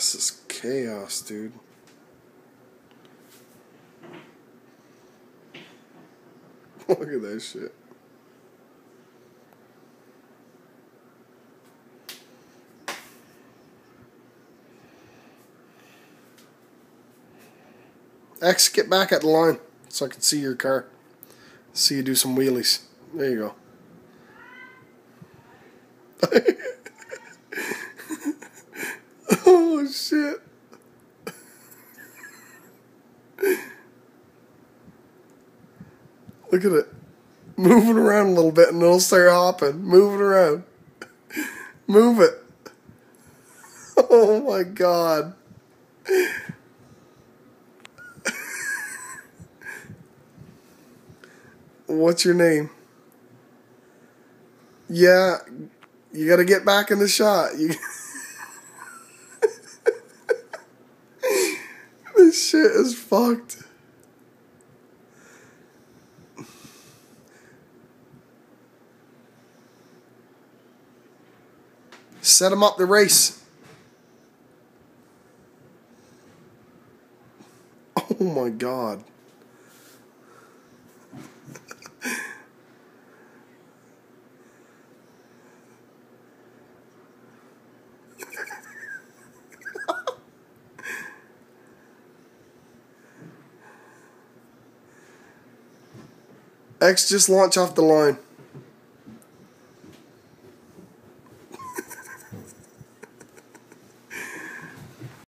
This is chaos, dude. Look at that shit. X, get back at the line so I can see your car. See you do some wheelies. There you go. Oh shit. Look at it. Moving around a little bit and it'll start hopping. Moving around. Move it. Oh my god. What's your name? Yeah, you gotta get back in the shot. This shit is fucked. Set him up the race. Oh my god. X, just launch off the line.